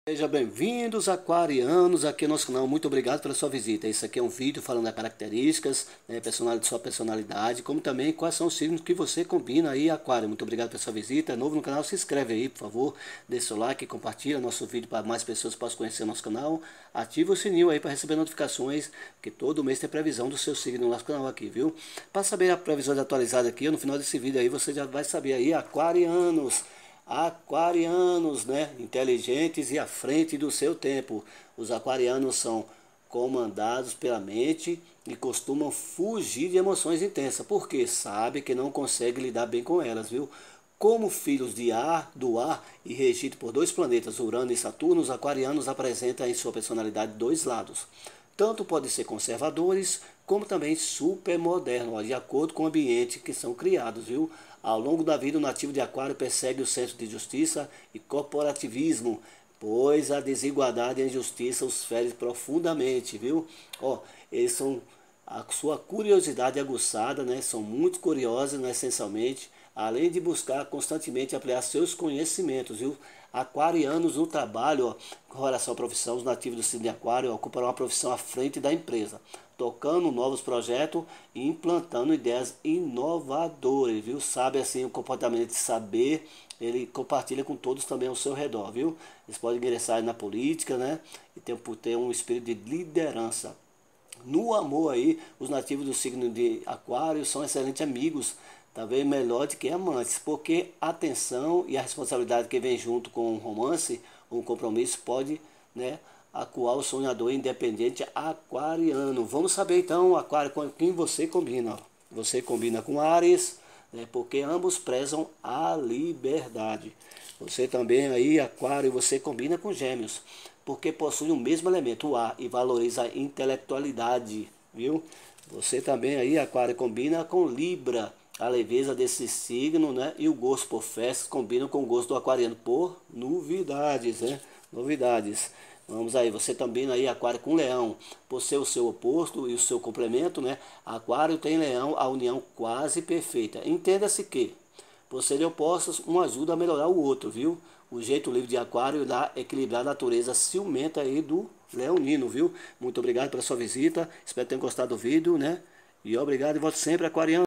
Sejam bem-vindos, aquarianos, aqui no nosso canal. Muito obrigado pela sua visita. Esse aqui é um vídeo falando das características, né, de sua personalidade, como também quais são os signos que você combina aí, aquário. Muito obrigado pela sua visita. É novo no canal, se inscreve aí, por favor. Deixa o like, compartilha nosso vídeo para mais pessoas possam conhecer o nosso canal. Ativa o sininho aí para receber notificações, que todo mês tem previsão do seu signo no nosso canal aqui, viu? Para saber a previsão atualizada aqui, no final desse vídeo aí, você já vai saber aí, aquarianos. Aquarianos, né? Inteligentes e à frente do seu tempo. Os aquarianos são comandados pela mente e costumam fugir de emoções intensas, porque sabe que não consegue lidar bem com elas, viu? Como filhos de ar, do ar e regido por dois planetas, Urano e Saturno, os aquarianos apresentam em sua personalidade dois lados. Tanto podem ser conservadores, como também super modernos, de acordo com o ambiente que são criados, viu? Ao longo da vida, o nativo de aquário persegue o senso de justiça e corporativismo, pois a desigualdade e a injustiça os fere profundamente, viu? Eles são a sua curiosidade aguçada, né? São muito curiosos, né, essencialmente, além de buscar constantemente ampliar seus conhecimentos, viu? Aquarianos no trabalho, com relação à profissão, os nativos do signo de aquário ocupam uma profissão à frente da empresa, tocando novos projetos e implantando ideias inovadoras, viu? Sabe assim o comportamento de saber, ele compartilha com todos também ao seu redor, viu? Eles podem ingressar na política, né? E ter um espírito de liderança. No amor aí, os nativos do signo de aquário são excelentes amigos, talvez melhor do que amantes, porque a atenção e a responsabilidade que vem junto com um romance, um compromisso, pode, né, acuar o sonhador independente aquariano. Vamos saber então, aquário, com quem você combina. Você combina com Áries, né, porque ambos prezam a liberdade. Você também aí, aquário, você combina com Gêmeos, porque possui o mesmo elemento, o ar, e valoriza a intelectualidade, viu? Você também aí, aquário, combina com Libra, a leveza desse signo, né? E o gosto por festas combinam com o gosto do aquariano por novidades, né? Novidades. Vamos aí, você também aí, aquário com leão, por ser o seu oposto e o seu complemento, né? Aquário tem leão, a união quase perfeita. Entenda-se que, por serem opostos, um ajuda a melhorar o outro, viu? O jeito livre de aquário dá equilibrar a natureza ciumenta aí do leonino, viu? Muito obrigado pela sua visita, espero que tenham gostado do vídeo, né? E obrigado e volte sempre, aquariano.